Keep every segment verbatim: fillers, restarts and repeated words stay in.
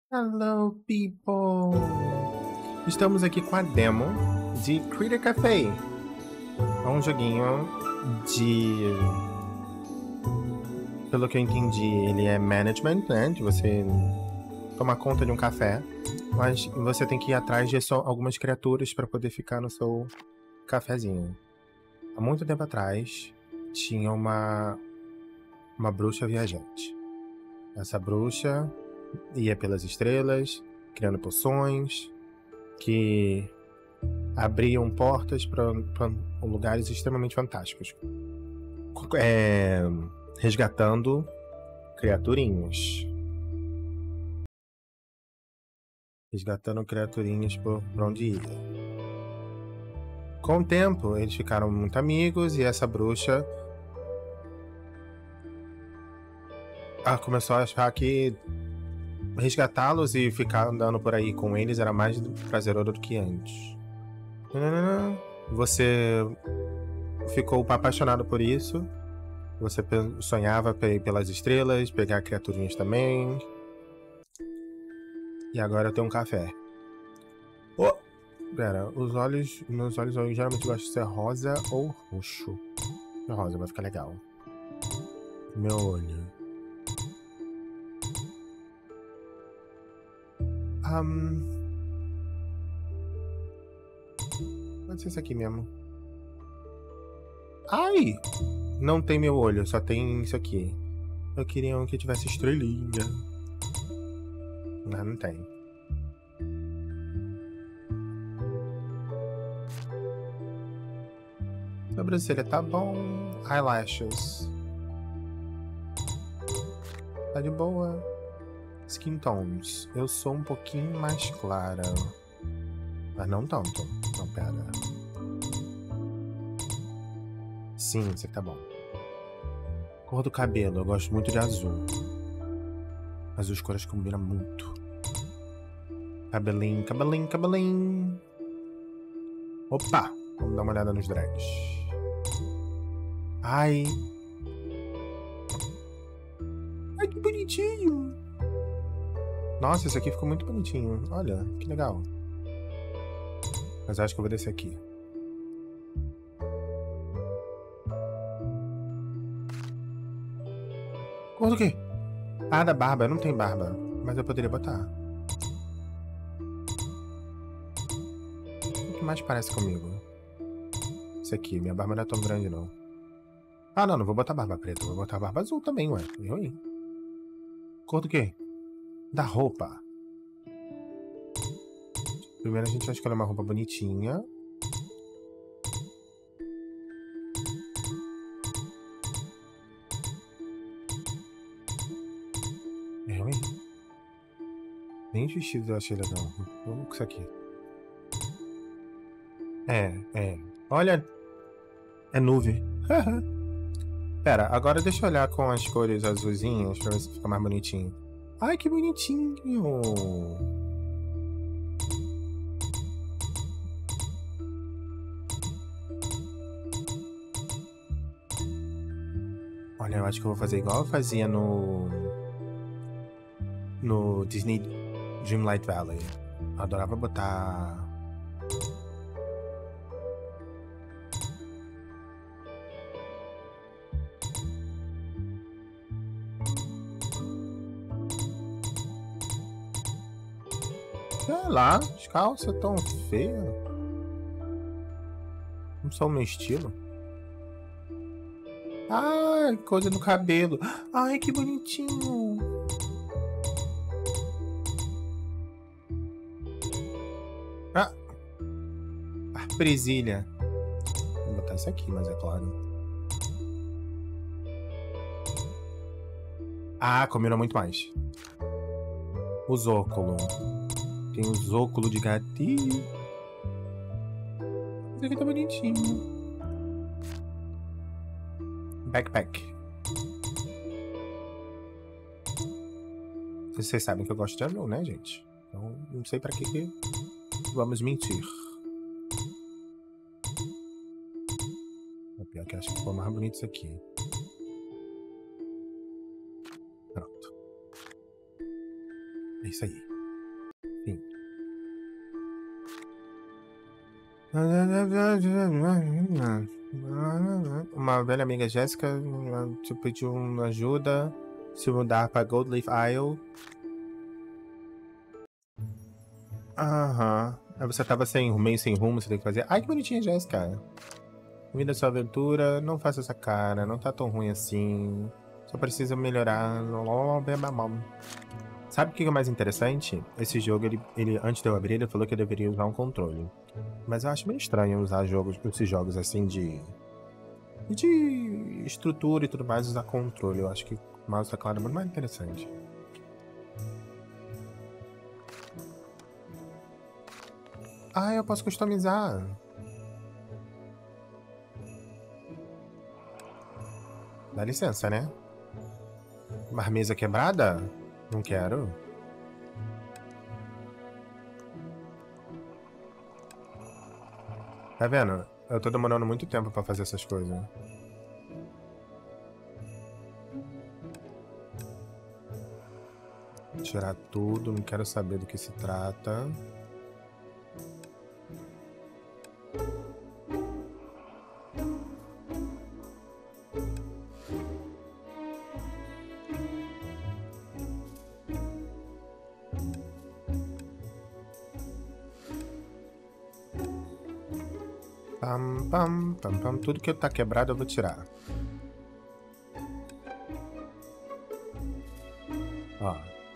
Hello, people! Estamos aqui com a demo de Critter Café. É um joguinho de... Pelo que eu entendi, ele é management, né? De você tomar conta de um café. Mas você tem que ir atrás de só algumas criaturas para poder ficar no seu cafezinho. Há muito tempo atrás, tinha uma, uma bruxa viajante. Essa bruxa ia pelas estrelas, criando poções que abriam portas para lugares extremamente fantásticos. É, resgatando criaturinhas. Resgatando criaturinhas por, por onde ia. Com o tempo, eles ficaram muito amigos e essa bruxa ah, começou a achar que resgatá-los e ficar andando por aí com eles era mais prazeroso do que antes. Você ficou apaixonado por isso. Você sonhava pelas estrelas, pegar criaturinhas também. E agora tem um café. Oh! Pera, os olhos. Meus olhos eu geralmente gosto de ser rosa ou roxo. Rosa vai ficar legal. Meu olho. Um... Pode ser esse aqui mesmo. Ai! Não tem meu olho, só tem isso aqui. Eu queria um que tivesse estrelinha. Mas não tem. Sobrancelha tá bom. Eyelashes. Tá de boa. Skin tones. Eu sou um pouquinho mais clara. Mas não tanto. Não, pera. Sim, isso aqui tá bom. Cor do cabelo. Eu gosto muito de azul. Azul as cores combinam muito. Cabelinho, cabelinho, cabelinho. Opa! Vamos dar uma olhada nos drags. Ai. Ai, que bonitinho. Nossa, esse aqui ficou muito bonitinho. Olha, que legal. Mas acho que eu vou descer aqui. Cor do quê? Ah, da barba. Eu não tenho barba. Mas eu poderia botar. O que mais parece comigo? Esse aqui. Minha barba não é tão grande, não. Ah, não. Não vou botar barba preta. Vou botar barba azul também, ué. Eu aí. Cor do quê? Da roupa. Primeiro a gente vai escolher uma roupa bonitinha. Eu, hein? Nem os vestidos eu achei legal. Vamos com isso aqui. É, é. Olha. É nuvem. Pera, agora deixa eu olhar com as cores azulzinhas pra ver se fica mais bonitinho. Ai, que bonitinho. Olha, eu acho que eu vou fazer igual eu fazia no... No Disney Dreamlight Valley. Eu adorava botar... Sei lá, as calças tão feias. Não são o meu estilo. Ai, coisa no cabelo. Ai, que bonitinho. Ah, ah presilha. Vou botar isso aqui, mas é claro. Ah, combinou muito mais. Os óculos. Tem os óculos de gatinho. Esse aqui tá bonitinho. Backpack. Vocês sabem que eu gosto de anão, né, gente? Então, não sei pra que que vamos mentir. O pior que eu acho que ficou mais bonito isso aqui. Pronto. É isso aí. Uma velha amiga Jéssica te pediu uma ajuda se mudar para Goldleaf Isle. Aham. Aí você tava sem, meio sem rumo, você tem que fazer. Ai, que bonitinha, Jéssica. Vida sua aventura, não faça essa cara, não tá tão ruim assim. Só precisa melhorar. Sabe o que é mais interessante? Esse jogo, ele, ele, antes de eu abrir, ele falou que eu deveria usar um controle. Mas eu acho meio estranho usar jogos, esses jogos assim de. de estrutura e tudo mais, usar controle. Eu acho que o mouse e teclado é muito mais interessante. Ah, eu posso customizar. Dá licença, né? Marmesa quebrada? Não quero. Tá vendo? Eu tô demorando muito tempo pra fazer essas coisas. Tirar tudo, não quero saber do que se trata. Pam, pam, pam, pam. Tudo que tá quebrado eu vou tirar. Ó.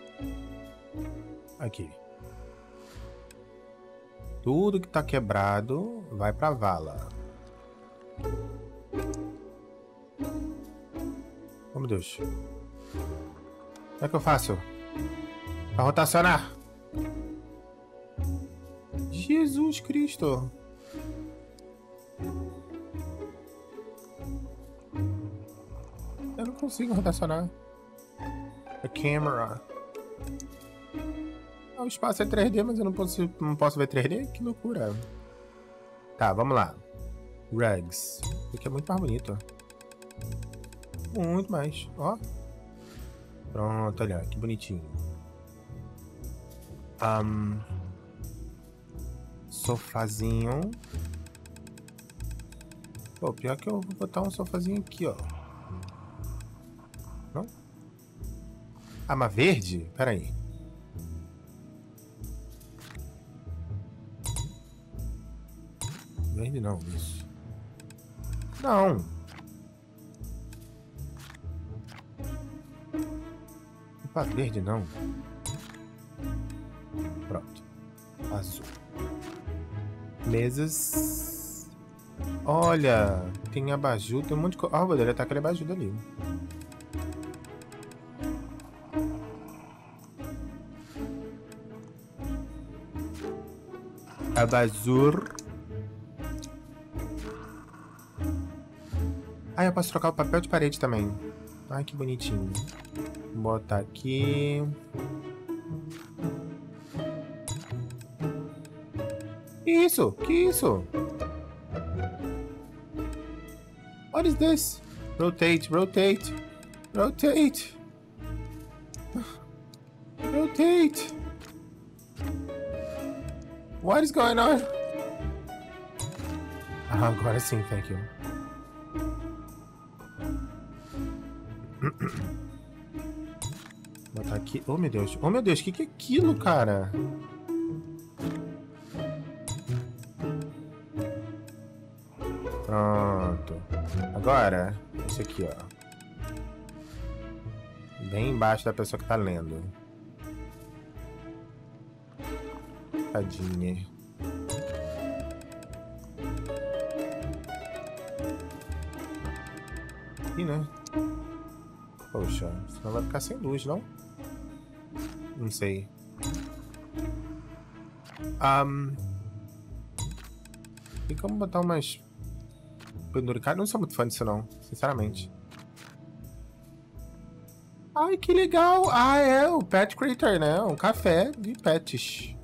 Aqui. Tudo que tá quebrado vai pra vala. Oh, meu Deus. Como é que eu faço? Pra rotacionar. Jesus Cristo. Eu não consigo rotacionar. A camera. O espaço é três D, mas eu não posso, não posso ver três D? Que loucura. Tá, vamos lá. Rugs. Isso aqui é muito mais bonito. Muito mais. Ó. Pronto, olha. Que bonitinho. Um, sofazinho. Pô, pior que eu vou botar um sofazinho aqui, ó. Não? Ah, mas verde? Pera aí. Verde não, isso. Não. Opa, verde não. Pronto. Azul. Mesas. Olha, tem abajur, tem um monte de coisa. Ah, vou deletar aquele abajur ali. Abajur. Ah, eu posso trocar o papel de parede também. Ai, que bonitinho. Vou botar aqui. Que isso? Que isso? What is this? Rotate, rotate, rotate. Rotate. What is going on? Ah, agora sim, thank you. Botar aqui. Oh, meu Deus. Oh, meu Deus. O que, que é aquilo, cara? Pronto. Agora, esse aqui, ó. Bem embaixo da pessoa que tá lendo. Tadinha. Aqui, né? Poxa, senão vai ficar sem luz, não? Não sei. Um, tem como botar umas penduricadas? Não sou muito fã disso, não. Sinceramente. Ai, que legal! Ah, é o Pet Creator, né? Um café de pets.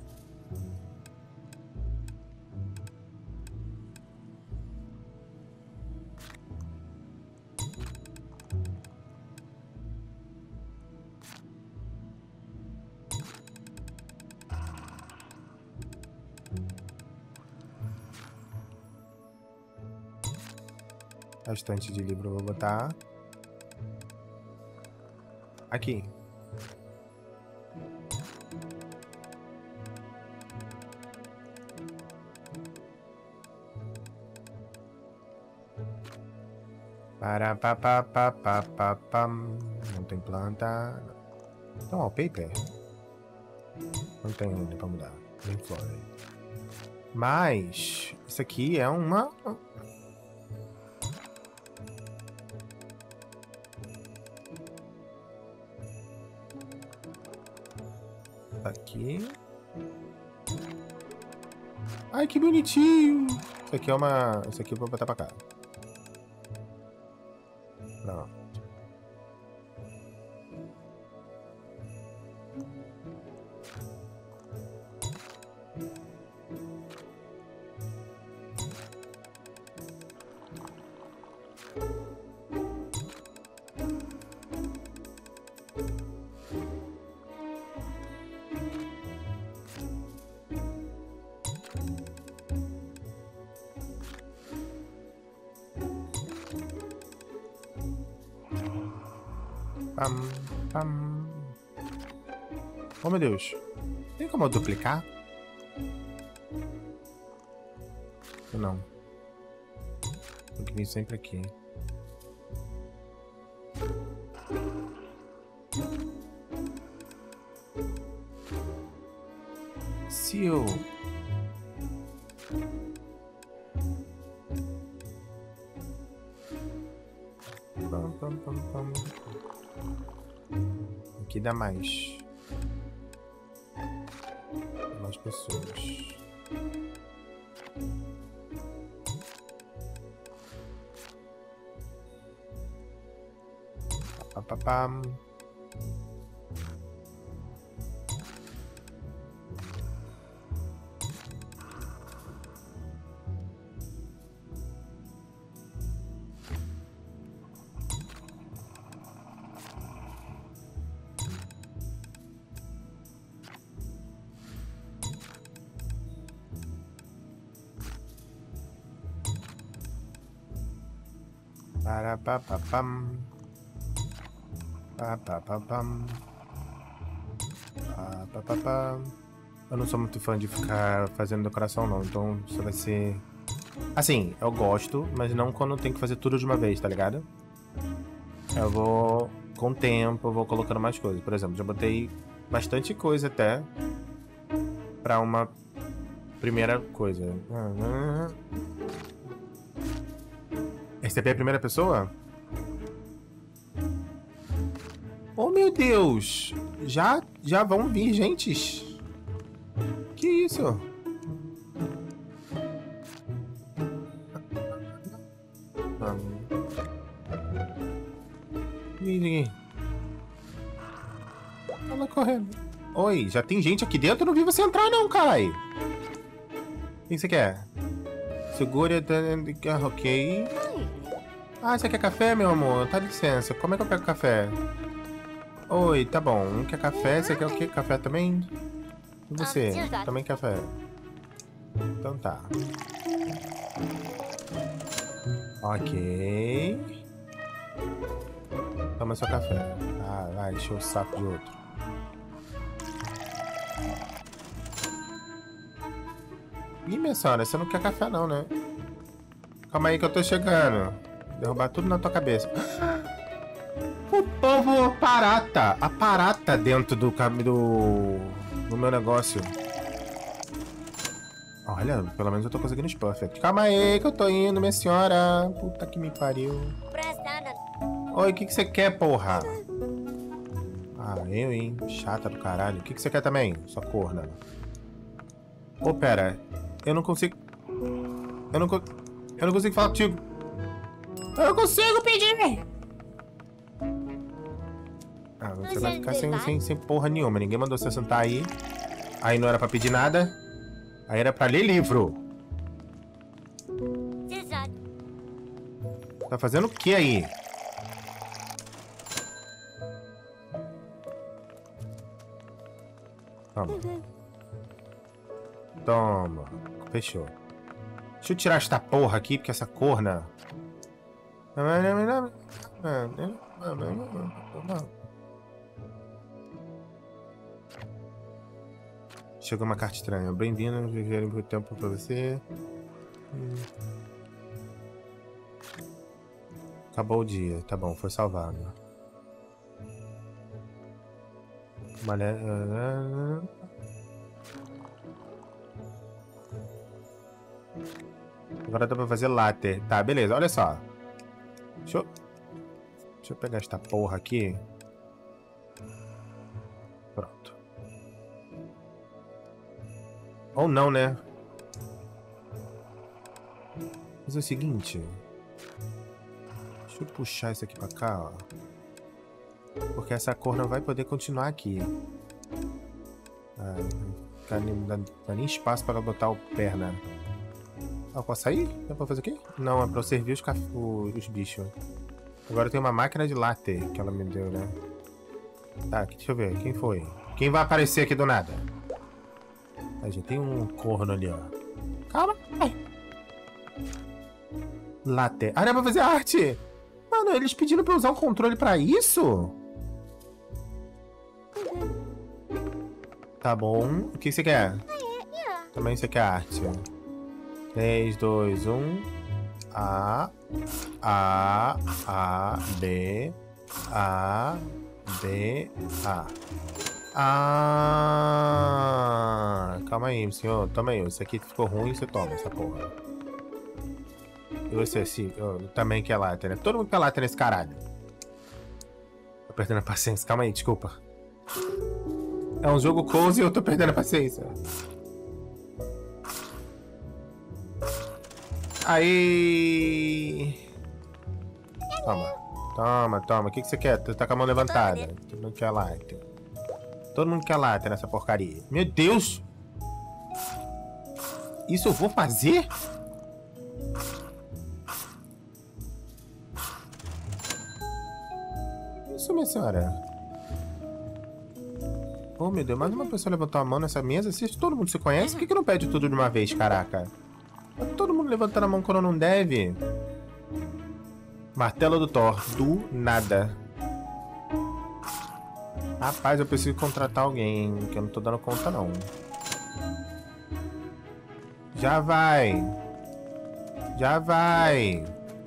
A estante de livro eu vou botar aqui. Para pa pa pa pa pa pam. Não tem planta. Tem um wallpaper? Não tem ainda pra mudar. Nem flora. Mas isso aqui é uma. Aqui. Ai, que bonitinho! Isso aqui é uma. Isso aqui eu vou botar pra cá. Não. Pam, pam. Oh, meu Deus. Tem como eu duplicar? Não. Tem que vir sempre aqui. Seal. Pam, pam, pam, pam. Aqui dá mais. Dá mais pessoas. Pá, pá, pá. Para pa pa pam. Pa pa pa pam. Pa pa pa pam. Eu não sou muito fã de ficar fazendo decoração não, então isso vai ser... Assim, eu gosto, mas não quando tem que fazer tudo de uma vez, tá ligado? Eu vou, com o tempo, eu vou colocando mais coisas. Por exemplo, já botei bastante coisa até pra uma primeira coisa. Receber a primeira pessoa? Oh, meu Deus! Já, já vão vir gentes? Que isso? Ninguém. Ela correndo. Oi, já tem gente aqui dentro? Eu não vi você entrar não, caralho. O que você quer? Segura... Ok. Ah, você quer café, meu amor? Tá licença. Como é que eu pego café? Oi, tá bom. Um quer café, você quer o quê? Café também? E você? Também café? Então tá. Ok. Toma seu café. Ah, vai, encher o saco de outro. Ih, minha senhora, você não quer café não, né? Calma aí que eu tô chegando. Derrubar tudo na tua cabeça. O povo parata. A parata dentro do do, do meu negócio. Olha, pelo menos eu tô conseguindo os perfect. Calma aí que eu tô indo, minha senhora. Puta que me pariu. Oi, o que que você quer, porra? Ah, eu, hein? Chata do caralho. O que que você quer também, sua corna? Ô, oh, pera. Eu não consigo... Eu não, co... eu não consigo falar contigo. Eu não consigo pedir! Ah, você vai ficar sem, sem, sem porra nenhuma. Ninguém mandou você sentar aí. Aí não era pra pedir nada. Aí era pra ler livro. Tá fazendo o que aí? Toma. Toma. Fechou. Deixa eu tirar esta porra aqui, porque essa corna... Chegou uma carta estranha. Bem-vindo, viver muito tempo pra você. Acabou o dia. Tá bom, foi salvado. Malé... Agora dá pra fazer latte. Tá, beleza. Olha só. Deixa eu... Deixa eu pegar esta porra aqui. Pronto. Ou não, né? Mas é o seguinte. Deixa eu puxar isso aqui pra cá, ó. Porque essa cor não vai poder continuar aqui. Ah, não dá, dá nem espaço para botar o perna. Ah, posso sair? Dá pra fazer o quê? Não, é pra eu servir os, os, os bichos. Agora tem uma máquina de latte que ela me deu, né? Tá, deixa eu ver. Quem foi? Quem vai aparecer aqui do nada? Ah, já tem um corno ali, ó. Calma. Ai. Latte. Ah, não é pra fazer arte! Mano, eles pediram pra eu usar um controle pra isso? Tá bom. O que você quer? Também você quer arte. três, dois, um. A. A. A. B. A. B. A. Ah. Calma aí, senhor. Toma aí. Isso aqui ficou ruim, você toma essa porra. E você, sim. Eu também quer latte, né? Todo mundo quer latte nesse caralho. Tô perdendo a paciência. Calma aí, desculpa. É um jogo cozy e eu tô perdendo a paciência. Aí. Toma. Toma, toma. O que, que você quer? Tu tá com a mão levantada. Todo mundo quer latte. Todo mundo quer latte nessa porcaria. Meu Deus! Isso eu vou fazer? Isso, minha senhora. Oh, meu Deus. Mais uma pessoa levantou a mão nessa mesa. Se todo mundo se conhece, por que, que não pede tudo de uma vez, caraca? Tá todo mundo levantando a mão quando não deve. Martelo do Thor. Do nada. Rapaz, eu preciso contratar alguém, hein, que eu não tô dando conta, não. Já vai. Já vai.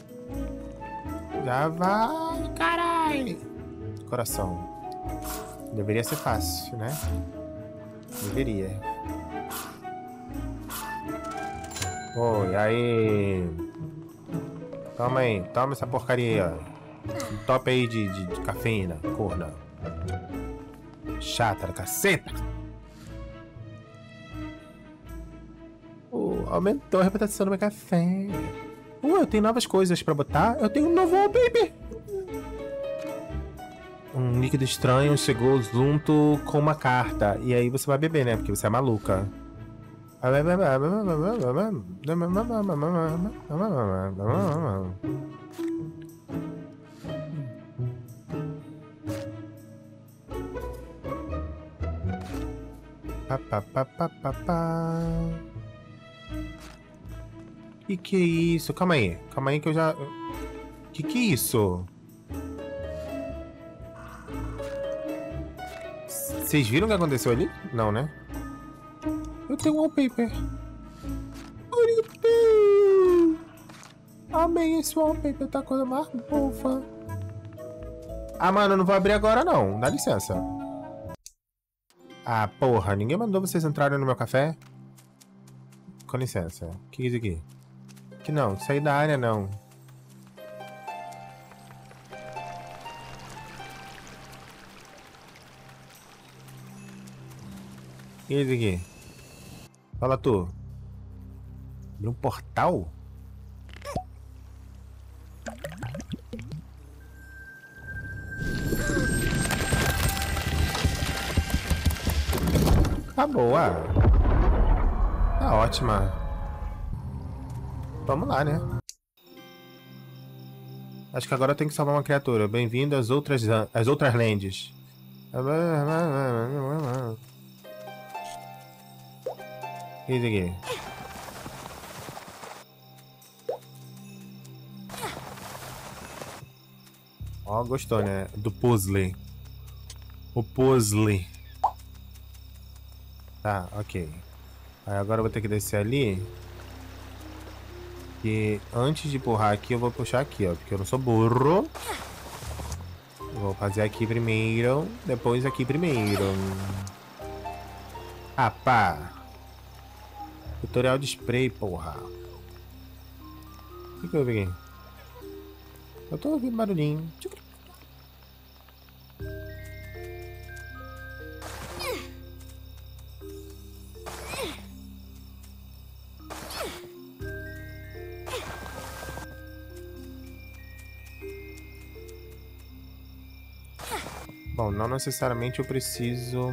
Já vai, carai. Coração. Deveria ser fácil, né? Deveria. Oi, aí. Toma aí. Toma essa porcaria aí, ó. Um top aí de, de, de cafeína, corna. Chata da caceta. Uh, aumentou a reputação do meu café. Uh, eu tenho novas coisas pra botar. Eu tenho um novo wallpaper. Um líquido estranho chegou junto com uma carta. E aí você vai beber, né? Porque você é maluca. Que que é isso? Calma aí. Calma aí que eu já... Que que é isso? Vocês viram o que aconteceu ali? Não, né? Eu tenho um wallpaper. Bonito! Amei esse wallpaper, tá a coisa mais fofa. Ah, mano, eu não vou abrir agora, não. Dá licença. Ah, porra. Ninguém mandou vocês entrarem no meu café? Com licença. O que é isso aqui? Que não, sair da área, não. O que é isso aqui? Fala tu. Abriu um portal? Tá boa. Tá ótima. Vamos lá, né? Acho que agora eu tenho que salvar uma criatura. Bem-vindo às outras, às outras lands. O que é isso aqui? Ó, gostou, né? Do puzzle. O puzzle. Tá, ok. Aí agora eu vou ter que descer ali. E antes de empurrar aqui, eu vou puxar aqui, ó. Porque eu não sou burro. Vou fazer aqui primeiro. Depois aqui primeiro. Ah, pá. Tutorial de spray, porra. O que que eu vi aqui? Eu tô ouvindo barulhinho. Bom, não necessariamente eu preciso...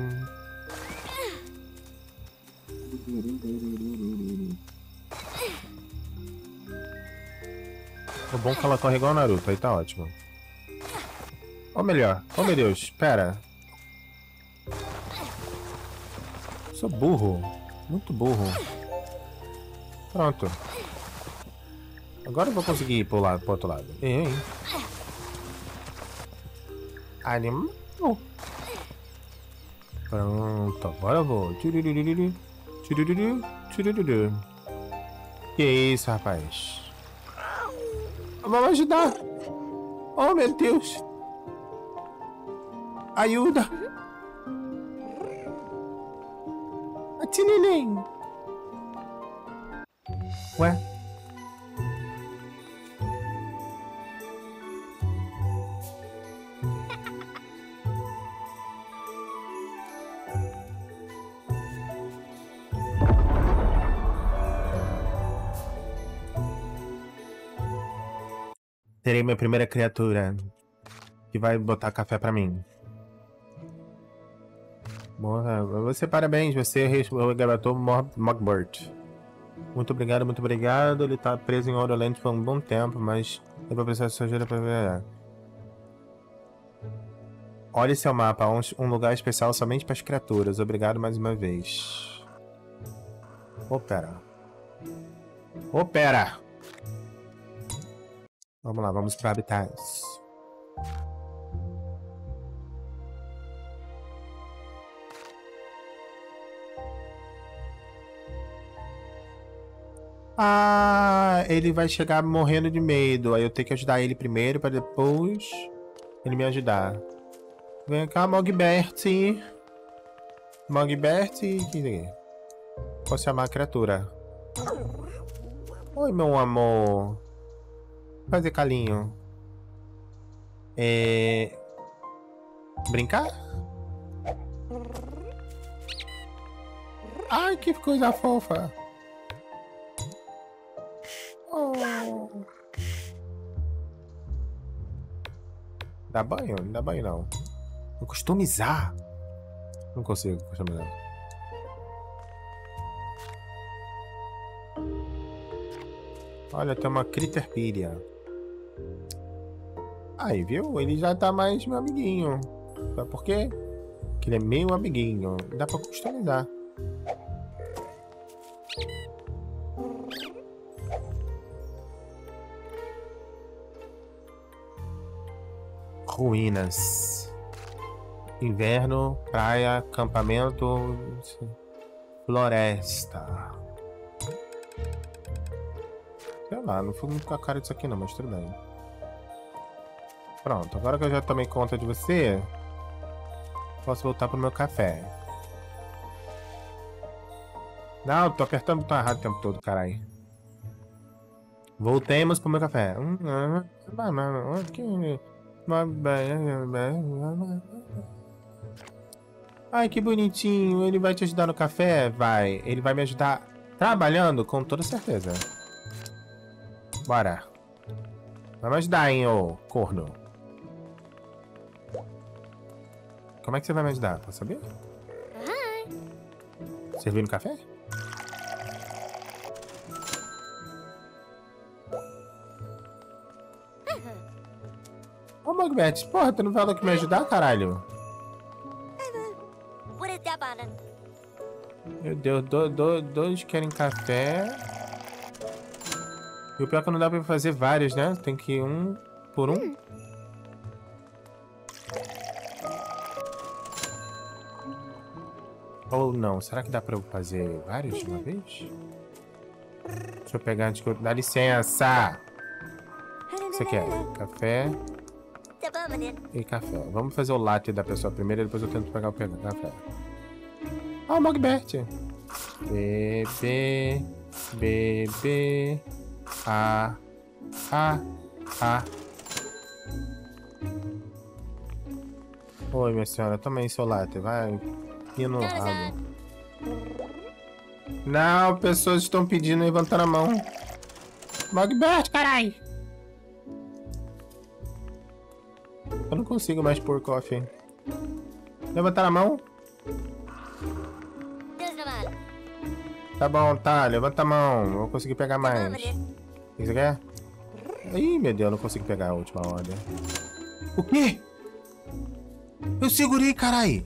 O bom é que ela corre igual o Naruto, aí tá ótimo. Ou melhor, oh meu Deus, pera. Sou burro, muito burro. Pronto. Agora eu vou conseguir pular pro outro lado. Ei, ei. Animal. Pronto, agora eu vou. Tchurururu, tchurururu, tchurururu. Que isso, rapaz? Vamos ajudar. Oh, meu Deus. Ajuda. Atininem. Ué? Terei minha primeira criatura que vai botar café pra mim. Boa, você, parabéns, você resgatou Mogbert. Muito obrigado, muito obrigado. Ele tá preso em Ouroland por um bom tempo, mas eu vou precisar de sua ajuda pra ver. Olhe seu mapa, um, um lugar especial somente para as criaturas. Obrigado mais uma vez. Opera. Opera! Vamos lá, vamos para habitats. Ah, ele vai chegar morrendo de medo. Aí eu tenho que ajudar ele primeiro para depois ele me ajudar. Vem cá, Mogbert. Mogbert. Posso chamar a criatura? Oi, meu amor. Fazer calinho. É... Brincar? Ai, que coisa fofa. Oh. Dá banho? Não dá banho, não. Vou customizar. Não consigo customizar. Olha, tem uma Critterpedia. Aí, viu? Ele já tá mais meu amiguinho. Sabe por quê? Porque ele é meu amiguinho. Dá pra customizar. Ruínas. Inverno, praia, acampamento, floresta. Sei lá, não fui muito com a cara disso aqui não, mas tudo bem. Pronto, agora que eu já tomei conta de você, posso voltar pro meu café. Não, tô apertando o botão errado o tempo todo, caralho. Voltemos pro meu café. Ai, que bonitinho. Ele vai te ajudar no café? Vai. Ele vai me ajudar trabalhando? Com toda certeza. Bora. Vai me ajudar, hein, ô corno. Como é que você vai me ajudar? Pra saber? Servindo café? Ô, Mogbert, porra, tu não falou que me ajudar, caralho? Meu Deus, do, do, dois querem café. E o pior é que não dá pra fazer vários, né? Tem que ir um por um. Ou não? Será que dá pra eu fazer vários de uma vez? Deixa eu pegar antes que eu... Dá licença! O que você quer? Café e café. Vamos fazer o latte da pessoa primeiro e depois eu tento pegar o café. Ah, o Mogbert. Bebê, bebê, a, a, a. Oi, minha senhora, toma aí seu latte, vai. E no rabo. Não, pessoas estão pedindo, levantando a mão. Mogbert, carai! Eu não consigo mais pôr coffee. Levantar a mão? Tá bom, tá, levanta a mão. Eu vou conseguir pegar mais. O que você quer? Ih, meu Deus, eu não consigo pegar a última ordem. O quê? Eu segurei, carai!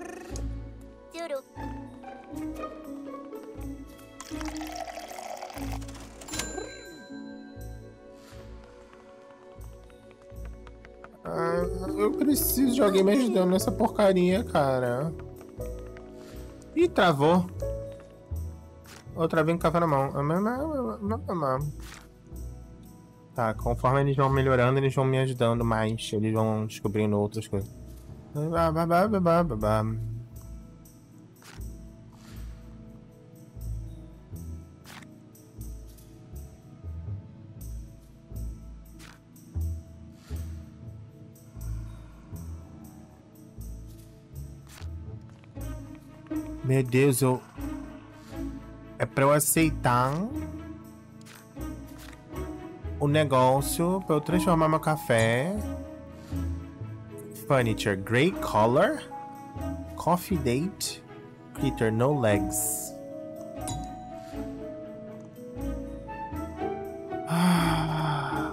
Ah, eu preciso de alguém me ajudando nessa porcaria, cara. Ih, travou. Outra vez com café na mão. Tá, conforme eles vão melhorando, eles vão me ajudando mais. Eles vão descobrindo outras coisas. Meu Deus, eu... É pra eu aceitar o negócio, pra eu transformar meu café. Furniture, grey color. Coffee date. Critter, no legs. Ah.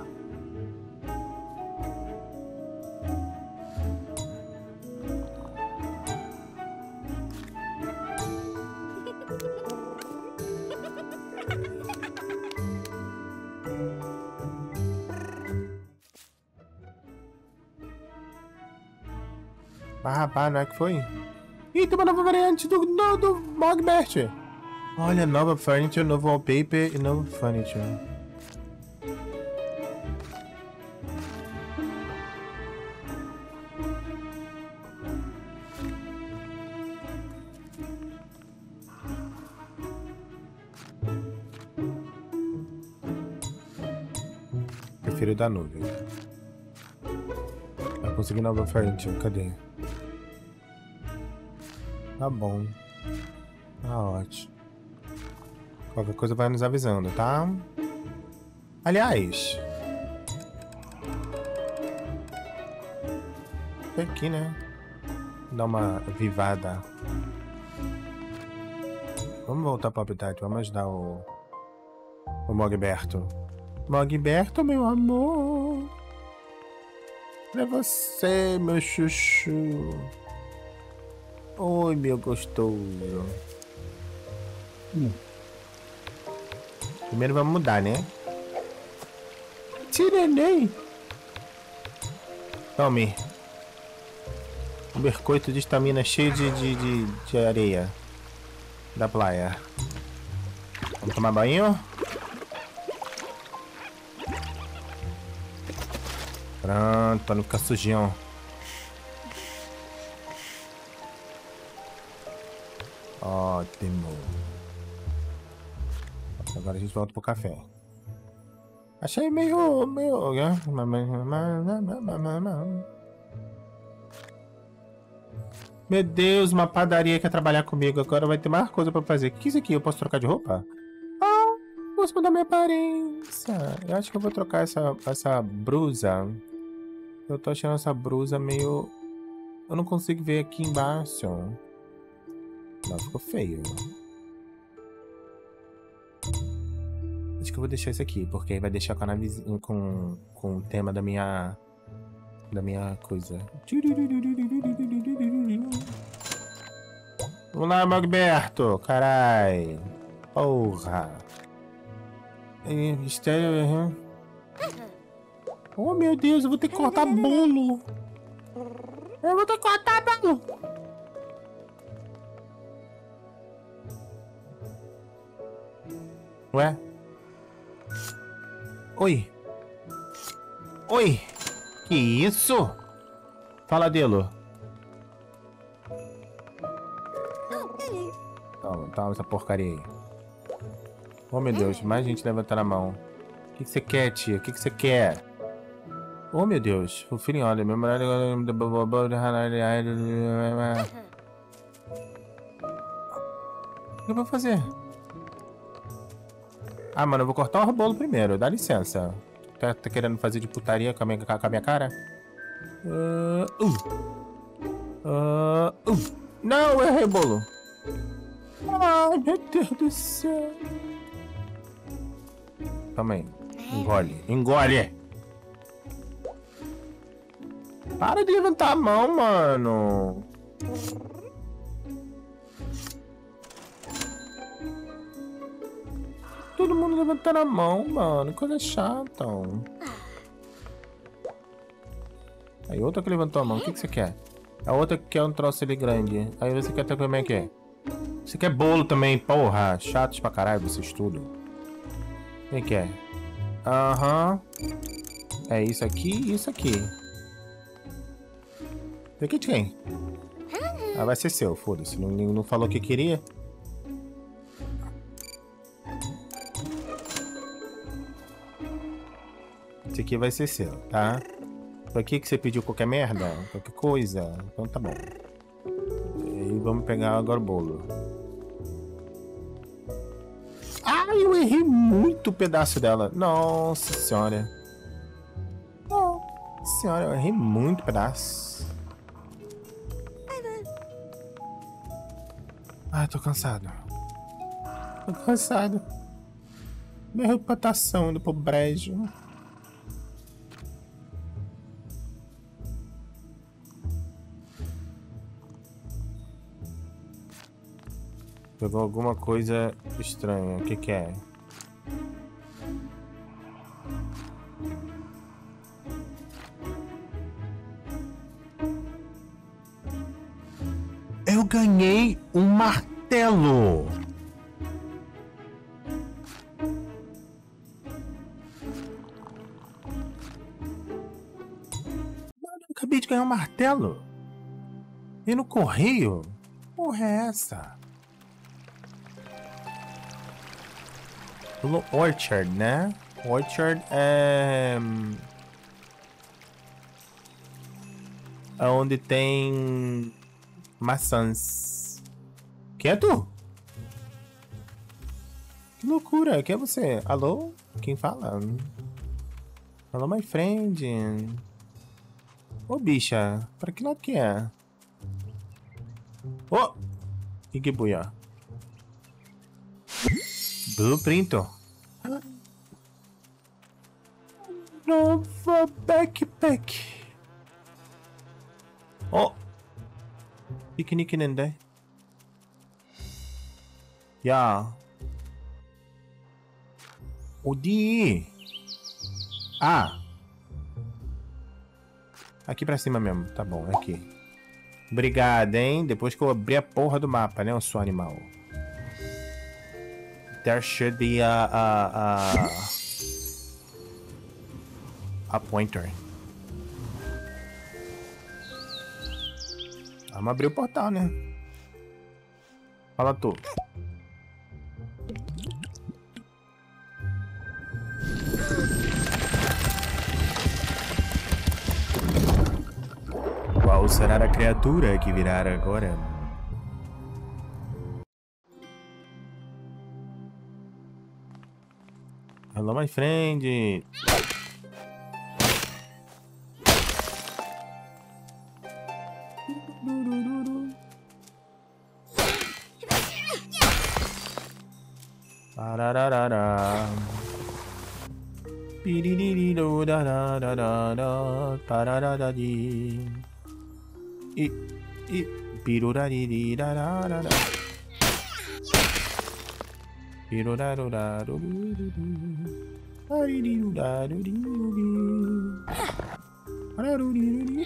Ah, rapaz, não é que foi? Ih, tem uma nova variante do, do, do Mogbert. Olha, nova furniture, novo wallpaper e novo furniture. Prefiro da nuvem. Eu consegui nova furniture, cadê? Tá bom. Tá ótimo. Qualquer coisa vai nos avisando, tá? Aliás... Tô aqui, né? Dar uma vivada. Vamos voltar pro habitat. Vamos ajudar o... O Mogberto. Mogberto, meu amor. É você, meu chuchu. Oi, meu gostoso. Hum. Primeiro vamos mudar, né? Tirenei. Tome. Um biscoito de estamina cheio de, de, de, de areia. Da praia. Vamos tomar banho? Pronto, pra não ficar sujinho. Ótimo. Agora a gente volta pro café. Achei meio... meio... Meu Deus, uma padaria quer trabalhar comigo. Agora vai ter mais coisa pra fazer. O que é isso aqui? Eu posso trocar de roupa? Ah, posso mudar minha aparência. Eu acho que eu vou trocar essa, essa blusa. Eu tô achando essa blusa meio... Eu não consigo ver aqui embaixo. Não, ficou feio. Acho que eu vou deixar isso aqui, porque aí vai deixar com, a navezinha, com, com o tema da minha... Da minha coisa. Vamos lá, Mogberto. Carai. Porra. Mistério... Oh, meu Deus, eu vou ter que cortar bolo. Eu vou ter que cortar bolo. Ué? Oi. Oi. Que isso? Fala, Delo. Toma, toma essa porcaria aí. Oh, meu Deus. Mais gente levantando a mão. O que, que você quer, tia? O que, que você quer? Oh, meu Deus. O filhinho, olha. Meu marido... O que eu vou fazer? Ah, mano, eu vou cortar o bolo primeiro. Dá licença. Tá, tá querendo fazer de putaria com a minha, com a minha cara? Uh, uh. Uh, uh. Não, eu errei o bolo. Ai, meu Deus do céu. Calma aí. Engole. Engole! Para de levantar a mão, mano. Todo mundo levantando a mão, mano. Coisa chata. Aí outra que levantou a mão. O que, que você quer? A outra que quer um troço ali grande. Aí você quer ter como é que é? Você quer bolo também, porra. Chatos pra caralho vocês tudo. O que que é? Aham. Uhum. É isso aqui e isso aqui. Isso aqui de quem? Ah, vai ser seu, foda-se. Não, não falou que queria? Esse aqui vai ser seu, tá? Por aqui que você pediu qualquer merda? Qualquer coisa? Então tá bom. E vamos pegar agora o bolo. Ai, eu errei muito o pedaço dela. Nossa senhora. Nossa senhora, eu errei muito pedaço. Ai, tô cansado. Tô cansado. Minha reputação indo pro brejo. Pegou alguma coisa estranha. O que que é? Eu ganhei um martelo! Mano, eu acabei de ganhar um martelo! E no correio? Porra é essa? Orchard, né? Orchard é... é onde tem maçãs. Quem é tu? Que loucura, quem é você? Alô? Quem fala? Alô, my friend. Ô, bicha, pra que lado que é? Ô! Oh! Que que buia? Blueprint. Nova backpack. Oh. Piquenique nende. Ya. Odi. Ah. Aqui pra cima mesmo. Tá bom, aqui. Obrigado, hein? Depois que eu abri a porra do mapa, né, o seu animal. There should be a, a, a, a pointer. Vamos abrir o portal, né? Fala tu. Qual será a criatura que virá agora? Hello, my friend. Parararara. Piririru da da da da da. Parararari. E e pirurariri da da da da. Piruraruraruru. Aririruraruriru. Araruriruri.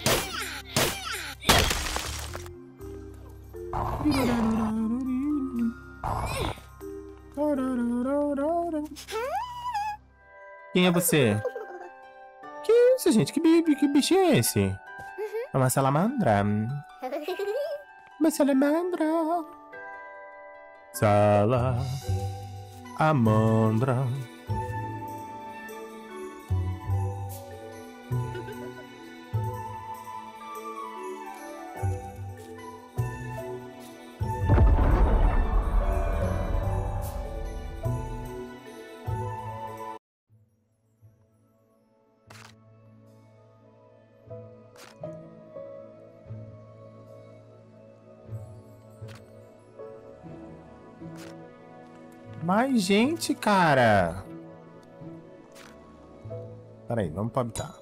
Piruraruraruri. Pararararara. Quem é você? Que isso, gente? Que, bi que bicho é esse? É uma salamandra. Uma salamandra. Salamandra. Mais gente, cara. Pera aí, vamos pra habitar.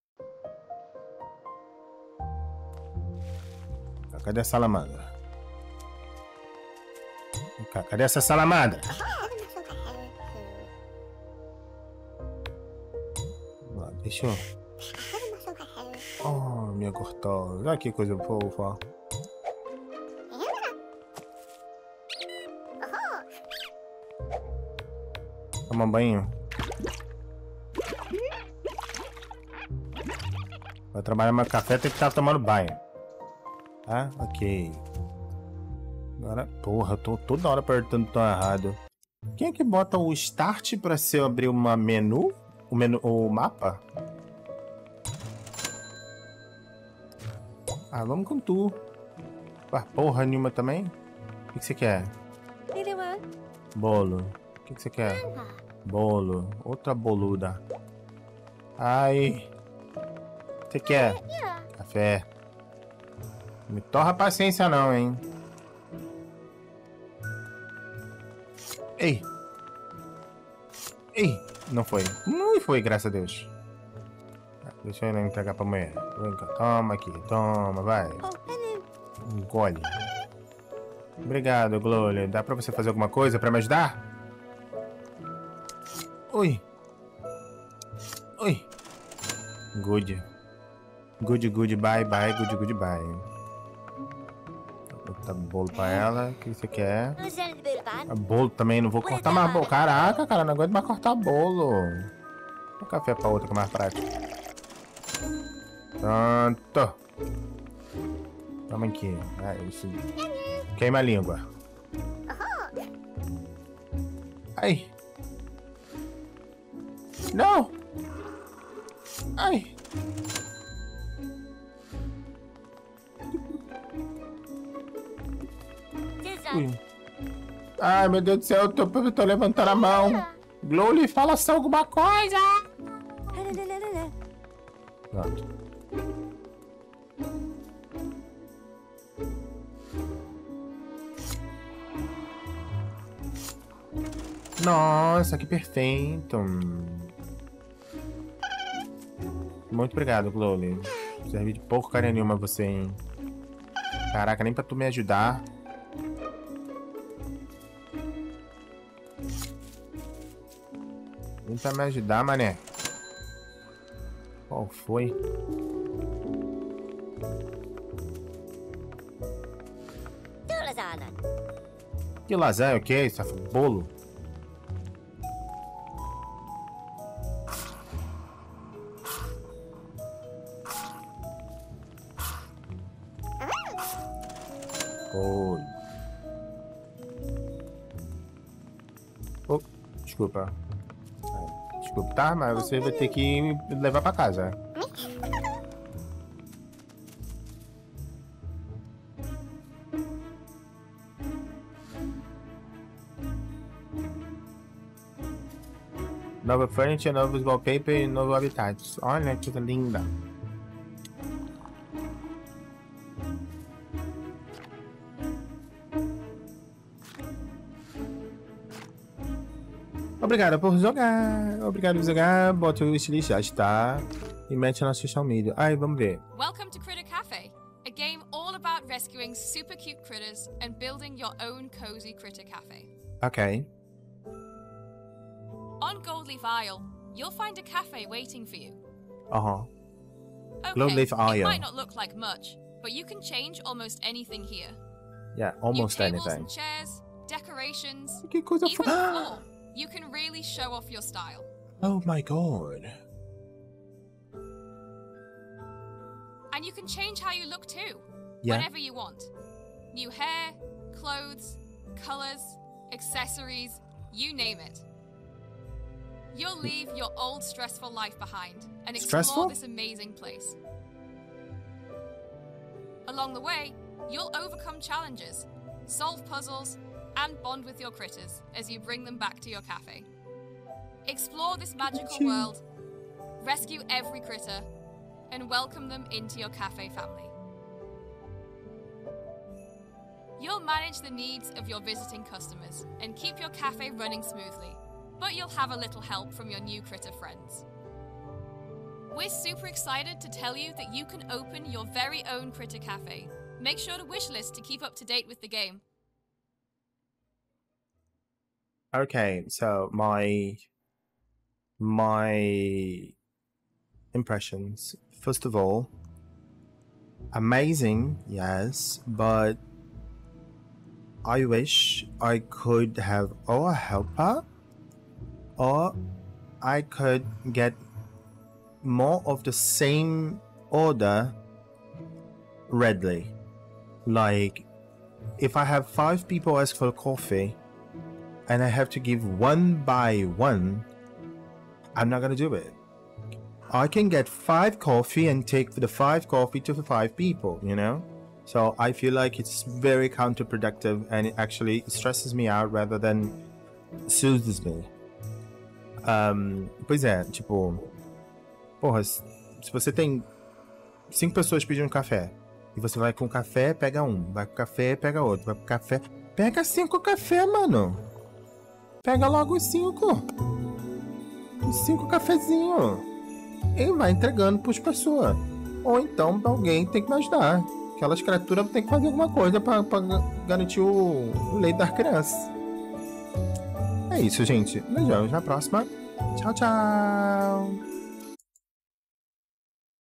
Cadê a salamandra? Vem cá, cadê essa salamandra? Deixa eu... Oh, minha gostosa. Olha que coisa fofa. Toma banho. Vai trabalhar no café, tem que estar tomando banho. Tá? Ok. Agora, porra, eu tô toda hora apertando o botão errado. Quem é que bota o start pra se eu abrir uma menu? O menu, o mapa? Ah, vamos com tu. Ah, porra nenhuma também? O que, que você quer? Bolo. O que, que você quer? Bolo. Outra boluda. Ai. O que você quer? Café. Não me torra a paciência não, hein? Ei. Ei. Não foi. Não foi, graças a Deus. Deixa eu entregar pra mulher. Toma aqui. Toma, vai. Engole. Obrigado, Glória. Dá pra você fazer alguma coisa pra me ajudar? Oi. Oi. Good. Good, good, bye, bye, good, good, bye. Vou botar bolo pra ela. O que você quer? A bolo também, não vou cortar mais bolo. Caraca, cara, não aguento mais cortar bolo. O café pra outra que é mais prático. Pronto. Toma aqui. Ah, isso. Queima a língua. Ai. Não. Ai. Ui. Ai, meu Deus do céu, eu tô, eu tô levantando a mão. Glowly, fala só alguma coisa. Pronto. Nossa, que perfeito. Muito obrigado, Glowly. Servi de porcaria nenhuma você, hein. Caraca, nem pra tu me ajudar. Nem pra me ajudar, mané. Qual foi? Que lasanha, o que é isso? Bolo? Bolo. Oh, desculpa. Desculpa, tá? Mas você vai ter que me levar pra casa. Nova furniture, novos wallpaper e novo habitat. Olha que coisa linda. Obrigado por jogar. Obrigado por jogar. Bota o wishlist, já está. E mete na social media. Ai, vamos ver. Welcome to Critter Cafe, a game all about rescuing super cute critters and building your own cozy critter cafe. Ok. On Goldleaf Isle, you'll find a cafe waiting for you. Uh-huh. Okay, Goldleaf Isle. it might not look like much, but you can change almost anything here. Yeah, almost New tables anything. and chairs, decorations, Que coisa even the foda. floor. you can really show off your style. Oh my god. And you can change how you look too, Yeah. whenever you want. New hair, clothes, colors, accessories, you name it. You'll leave your old stressful life behind and explore Stressful? this amazing place. Along the way, you'll overcome challenges, solve puzzles, and bond with your critters as you bring them back to your cafe. Explore this magical world, rescue every critter, and welcome them into your cafe family. You'll manage the needs of your visiting customers and keep your cafe running smoothly, but you'll have a little help from your new critter friends. We're super excited to tell you that you can open your very own critter cafe. Make sure to wishlist to keep up to date with the game. Okay, so my my impressions. First of all, amazing, yes, but I wish I could have or a helper, or I could get more of the same order readily. Like, if I have five people ask for coffee and I have to give one by one, I'm not gonna do it. I can get five coffee and take the five coffee to the five people, you know? So I feel like it's very counterproductive and it actually stresses me out rather than soothes me. Um, pois é, tipo... Porra, se você tem cinco pessoas pedindo café e você vai com café, pega um. Vai com café, pega outro. Vai com café... Pega cinco café, mano. Pega logo os cinco. Os cinco cafezinhos. E vai entregando pras pessoas. Ou então alguém tem que me ajudar. Aquelas criaturas tem que fazer alguma coisa pra, pra garantir o, o leite das crianças. É isso, gente. Beijão. Até a próxima. Tchau, tchau.